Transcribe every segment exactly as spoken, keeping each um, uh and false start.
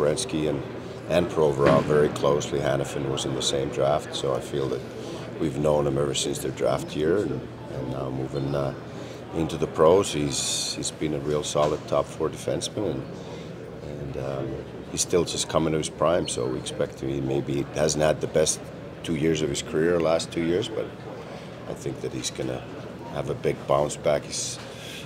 Werenski and, and Provorov very closely. Hanifin was in the same draft, so I feel that we've known him ever since their draft year, and, and now moving uh, into the pros, he's he's been a real solid top four defenseman, and and um, he's still just coming to his prime. So we expect him. He maybe hasn't had the best two years of his career, last two years, but I think that he's going to have a big bounce back. He's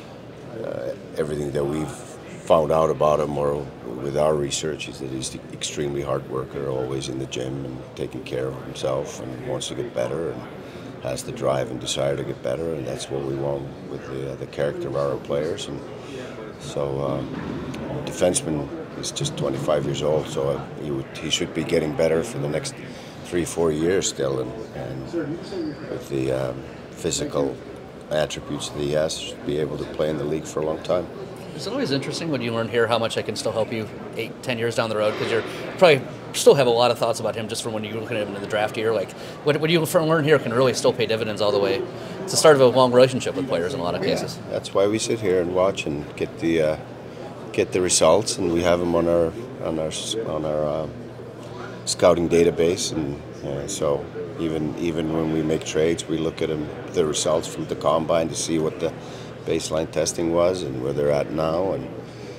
uh, everything that we've found out about him, or with our research, is that he's an extremely hard worker, always in the gym and taking care of himself, and wants to get better, and has the drive and desire to get better, and that's what we want with the, uh, the character of our players. And so, um, defenseman is just twenty-five years old, so uh, he, would, he should be getting better for the next three, four years still, and, and with the um, physical attributes that he has, should be able to play in the league for a long time. It's always interesting when you learn here how much I can still help you eight, ten years down the road, because you're probably still have a lot of thoughts about him just from when you look at him in the draft year. Like, what, what you learn here can really still pay dividends all the way. It's the start of a long relationship with players in a lot of cases. Yeah, that's why we sit here and watch and get the uh, get the results, and we have them on our on our on our uh, scouting database, and uh, so even even when we make trades, we look at them, the results from the combine, to see what the baseline testing was and where they're at now, and,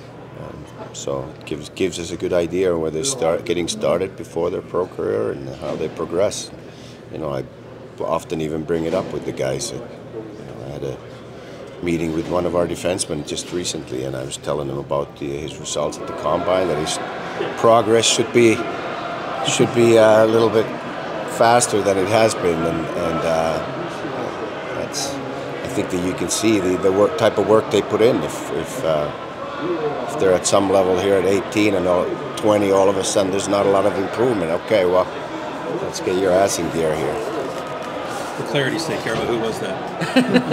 and so it gives gives us a good idea where they start getting started before their pro career and how they progress. You know, I often even bring it up with the guys. That, you know, I had a meeting with one of our defensemen just recently, and I was telling him about the, his results at the combine, that his progress should be should be a little bit faster than it has been, and, and uh, that's. I think that you can see the, the work type of work they put in. If if, uh, if they're at some level here at eighteen and all, twenty, all of a sudden there's not a lot of improvement. Okay, well, let's get your ass in gear here. For clarity's sake, Carol, who was that?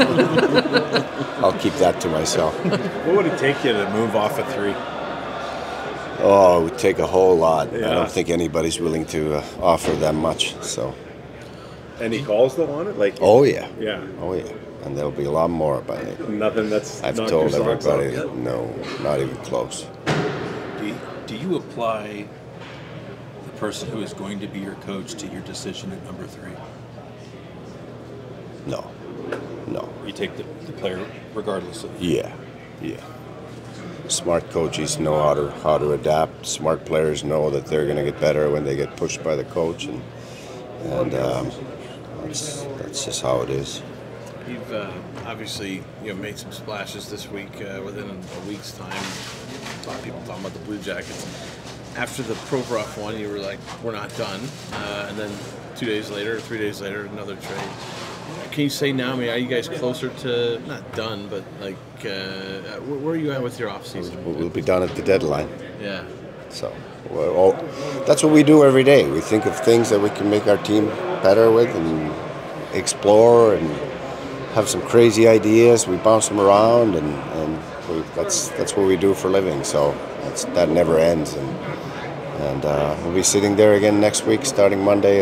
I'll keep that to myself. What would it take you to move off a three? Oh, it would take a whole lot. Yeah. I don't think anybody's willing to uh, offer that much. So. Any calls though on it? Like. Oh yeah. Yeah. Oh yeah. And there'll be a lot more about it. Nothing that's. I've knocked told your socks everybody, off yet? no, not even close. Do you, do you apply the person who is going to be your coach to your decision at number three? No, no. You take the, the player regardless of. Yeah, yeah. Smart coaches know how to how to adapt. Smart players know that they're going to get better when they get pushed by the coach, and and um, that's that's just how it is. You've uh, obviously you know made some splashes this week uh, within a week's time. A lot of people talking about the Blue Jackets. After the Provorov one, you were like, "We're not done," uh, and then two days later, three days later, another trade. Can you say now? I mean, are you guys closer to not done, but like, uh, where, where are you at with your off season? We'll be done at the deadline. Yeah. So, well, all, that's what we do every day. We think of things that we can make our team better with, and explore, and have some crazy ideas. We bounce them around, and, and we, that's that's what we do for a living. So that's, that never ends. And, and uh, we'll be sitting there again next week, starting Monday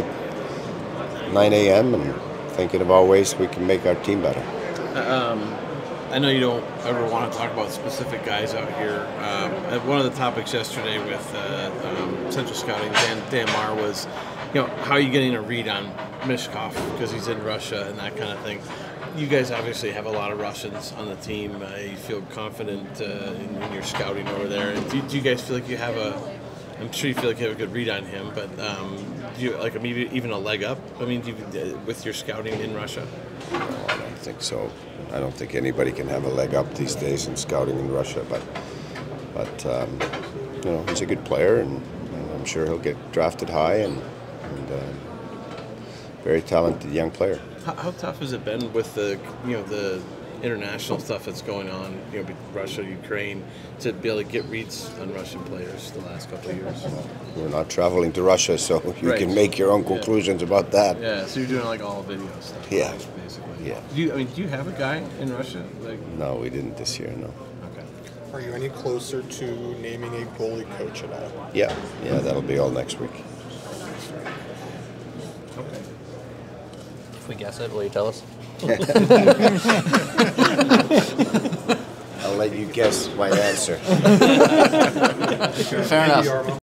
at nine A M and thinking of all ways we can make our team better. Um, I know you don't ever want to talk about specific guys out here. Um, one of the topics yesterday with uh, um, Central Scouting, Dan, Dan Marr, was, you know, how are you getting a read on Mishkov because he's in Russia and that kind of thing. You guys obviously have a lot of Russians on the team. Uh, you feel confident uh, in, in your scouting over there. And do, do you guys feel like you have a? I'm sure you feel like you have a good read on him, but um, do you like maybe even a leg up? I mean, do you, with your scouting in Russia? No, I don't think so. I don't think anybody can have a leg up these days in scouting in Russia. But, but um, you know, he's a good player, and, and I'm sure he'll get drafted high, and, and uh, very talented young player. How, how tough has it been with the you know the international stuff that's going on, you know, Russia, Ukraine, to be able to get reads on Russian players the last couple of years? We're not traveling to Russia, so you right. can make your own conclusions yeah. about that. Yeah, so you're doing like all video stuff. Yeah. Basically. Yeah. Do you, I mean, do you have a guy in Russia? Like? No, we didn't this year, no. Okay. Are you any closer to naming a goalie coach at all? Yeah, yeah, that'll be all next week. Okay. If we guess it, will you tell us? I'll let you guess my answer. Fair enough.